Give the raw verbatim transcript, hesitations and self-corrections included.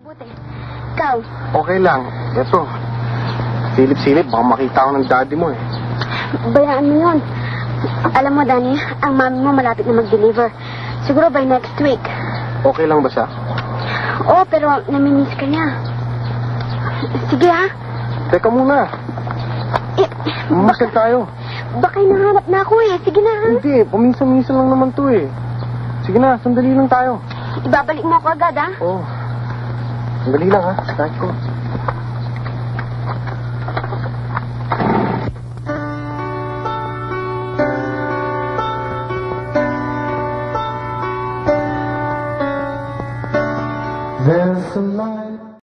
mabuti. Ikaw? Okay lang. Eto, silip-silip, baka makita ako ng daddy mo eh. Bayaan mo yun. Alam mo, Danny, ang mami mo malapit na mag-deliver. Siguro by next week. Okay lang ba siya? Oo, pero namimiss ka niya. Sige, ha? Teka muna. Eh, Mamasal tayo. baka hinahanap na ako eh. Sige na, ha? Hindi, paminsan-minsan lang naman to eh. Sige na, sandali lang tayo. Ibabalik mo ako agad, ha? Oo. Sandali lang ha, start ko.